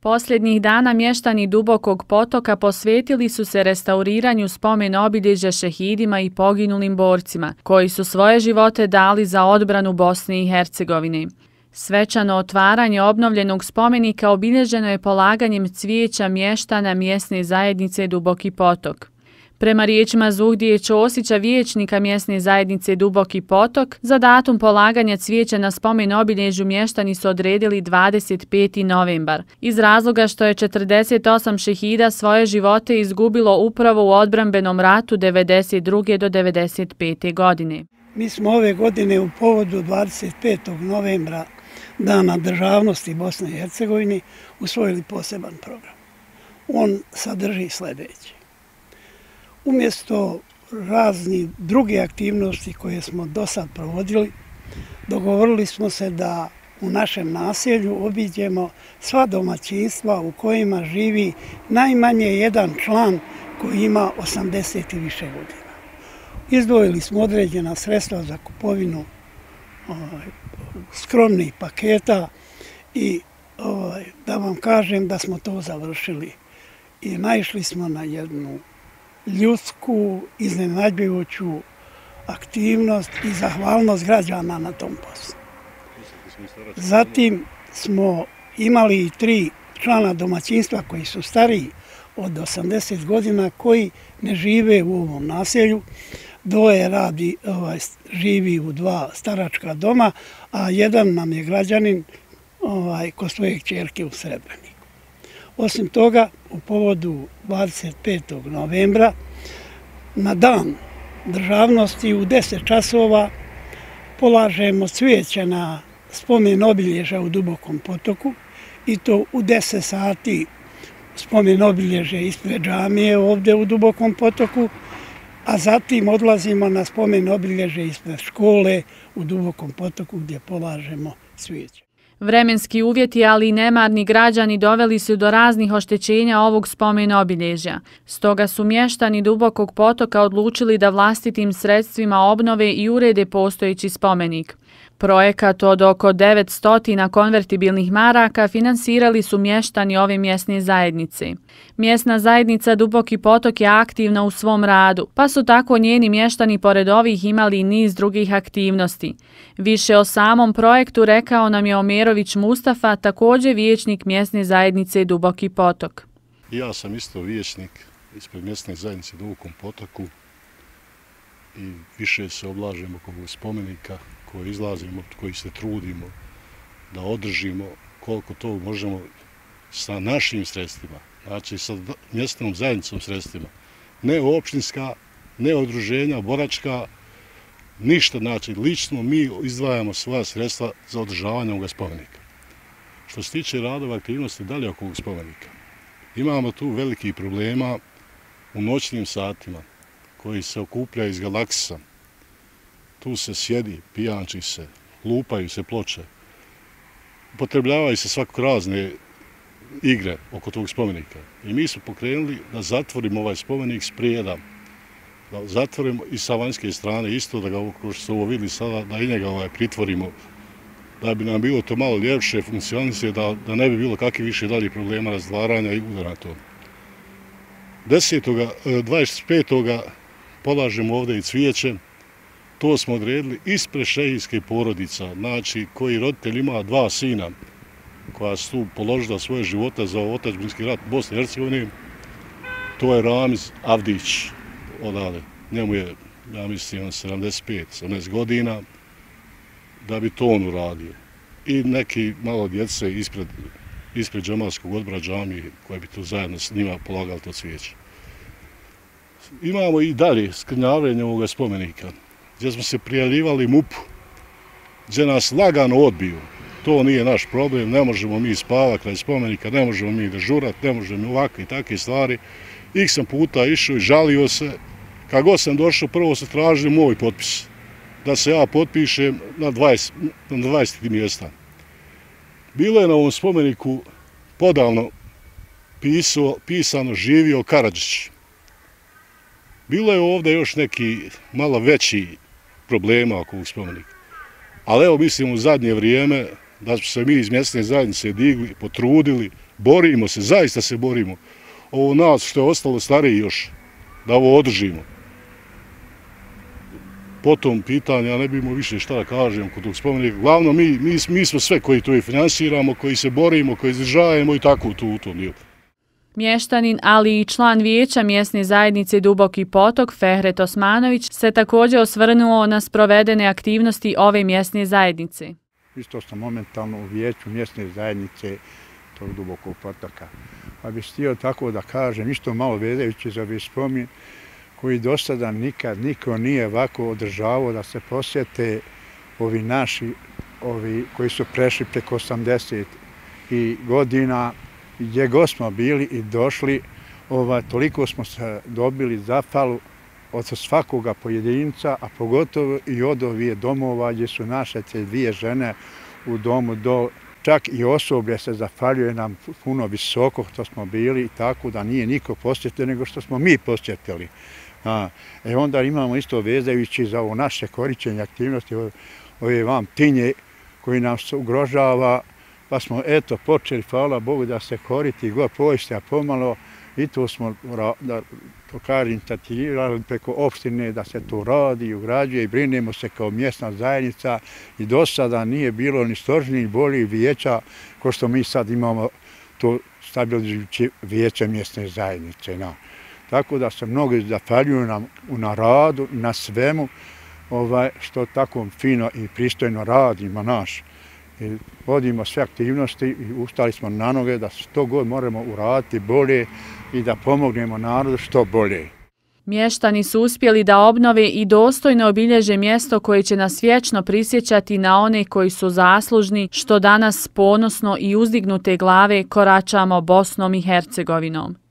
Posljednjih dana mještani Dubokog potoka posvetili su se restauriranju spomen obilježja šehidima i poginulim borcima, koji su svoje živote dali za odbranu Bosne i Hercegovine. Svečano otvaranje obnovljenog spomenika obilježeno je polaganjem cvijeća mještana mjesne zajednice Duboki potok. Prema riječima Zuhdije Ćosića, vijećnika mjesne zajednice Duboki potok, za datum polaganja cvijeća na spomen obilježju mještani su odredili 25. novembar, iz razloga što je 48 šehida svoje živote izgubilo upravo u odbrambenom ratu 92. do 95. godine. Mi smo ove godine u povodu 25. novembra, Dana državnosti Bosne i Hercegovine, usvojili poseban program. On sadrži sljedeće. Umjesto raznih druge aktivnosti koje smo do sad provodili, dogovorili smo se da u našem naselju obiđemo sva domaćinstva u kojima živi najmanje jedan član koji ima 80 i više godina. Izdvojili smo određena sredstva za kupovinu skromnih paketa i da vam kažem da smo to završili. I naišli smo na jednu ljudsku, iznenađujuću aktivnost i zahvalnost građana na tom poslu. Zatim smo imali i 3 člana domaćinstva koji su stariji od 80 godina, koji ne žive u ovom naselju. Dvoje živi u 2 staračka doma, a jedan nam je građanin kod svoje kćerke u Srebreniku. Osim toga, u povodu 25. novembra, na dan državnosti u 10 časova polažemo cvijeće na spomen obilježja u Dubokom potoku, i to u 10 sati spomen obilježja ispred džamije ovdje u Dubokom potoku, a zatim odlazimo na spomen obilježja ispred škole u Dubokom potoku gdje polažemo cvijeće. Vremenski uvjeti, ali i nemarni građani doveli su do raznih oštećenja ovog spomen obilježja. Stoga su mještani Dubokog potoka odlučili da vlastitim sredstvima obnove i urede postojeći spomenik. Projekat od oko 900 konvertibilnih maraka finansirali su mještani ove mjesne zajednice. Mjesna zajednica Duboki potok je aktivna u svom radu, pa su tako njeni mještani pored ovih imali i niz drugih aktivnosti. Više o samom projektu rekao nam je Omerović Mustafa, također vijećnik mjesne zajednice Duboki potok. Ja sam isto vijećnik ispred mjesne zajednice Dubokom potoku i više se oblažemo oko spomenika koji izlazimo, koji se trudimo da održimo koliko to možemo sa našim sredstvima, znači sa mjesnom zajednicom sredstvima. Ne općinska, ne udruženja, boračka, ništa, znači lično mi izdvajamo svoja sredstva za održavanje ovog spomenika. Što se tiče radova aktivnosti dalje oko ovog spomenika, imamo tu velikih problema u noćnim satima koji se okupljaju iz galaksisa. Tu se sjedi, pijanči se, lupaju se ploče, upotrebljavaju se svakako razne igre oko tog spomenika. I mi smo pokrenuli da zatvorimo ovaj spomenik s prijedom, da zatvorimo i sa vanjske strane isto, da ga, kao što ste ovo vidjeli sada, da i njega pritvorimo, da bi nam bilo to malo ljepše funkcionice, da ne bi bilo kakvih više dalje problema razdvaranja i udara na to. 25. polažemo ovdje i cvijeće. To smo odredili ispred šehijske porodica, znači koji roditelj ima 2 sina koja su položila svoje živote za otadžbinski rat Bosne i Hercegovine. To je Ramiz Avdić odavde. Njemu je, ja mislim, 75-18 godina da bi to on uradio. I neki malo djece ispred džemalskog odbora džamije koje bi tu zajedno s njima polagali to cvijeće. Imamo i dalje skrnjavanje ovoga spomenika, gdje smo se prijavljivali MUP-u, gdje nas lagano odbiju. To nije naš problem, ne možemo mi spavati kraj spomenika, ne možemo mi dežurati, ne možemo ovakve i takve stvari. X sam puta išao i žalio se. Kad god sam došao, prvo se tražili moj potpis, da se ja potpišem na 20 mjesta. Bilo je na ovom spomeniku podavno pisano živio Karadžić. Bilo je ovdje još neki malo veći problema oko ovog spomenika. Ali evo, mislim, u zadnje vrijeme da smo se mi iz mjesne zajednice digli, potrudili, borimo se, zaista se borimo. Ovo nas što je ostalo stariji još, da ovo održimo. Po tom pitanju, ja ne bimo više šta da kažem kod tog spomenika. Glavno, mi smo sve koji to i finansiramo, koji se borimo, koji izdržajemo i tako u tom dijelu. Mještanin, ali i član vijeća mjesne zajednice Duboki potok, Fehret Osmanović, se također osvrnuo na sprovedene aktivnosti ove mjesne zajednice. Isto sam momentalno u vijeću mjesne zajednice tog Dubokog potoka. Pa bih htio tako da kažem, isto malo vezajući za ovaj spomen, koji do sada nikad niko nije ovako održavao da se posjete ovi naši, koji su prešli preko 80 godina, gdje god smo bili i došli, toliko smo se dobili zahvalu od svakoga pojedinca, a pogotovo i od ovih domova gdje su naše te dvije žene u domu dol. Čak i osoblje se zahvaljuje nam puno visoko što smo bili i tako da nije niko posjetio nego što smo mi posjetili. Onda imamo isto vezajući za ovo naše korišćenje aktivnosti, ove vam tinje koji nam se ugrožava, pa smo eto počeli, hvala Bogu, da se koriti god pošte, a pomalo i to smo, da to kažem, tatirali preko opštine da se to radi i ugrađuje i brinemo se kao mjesna zajednica i do sada nije bilo ni stožnih boljih vijeća ko što mi sad imamo to stabilizujuće vijeće mjesne zajednice. Tako da se mnogi zahvaljuju nam na radu i na svemu što tako fino i pristojno radimo naš. Vodimo sve aktivnosti i ustali smo na noge da što god moramo uraditi bolje i da pomognemo narodu što bolje. Mještani su uspjeli da obnove i dostojno obilježe mjesto koje će nas vječno prisjećati na one koji su zaslužni, što danas ponosno i uzdignute glave koračamo Bosnom i Hercegovinom.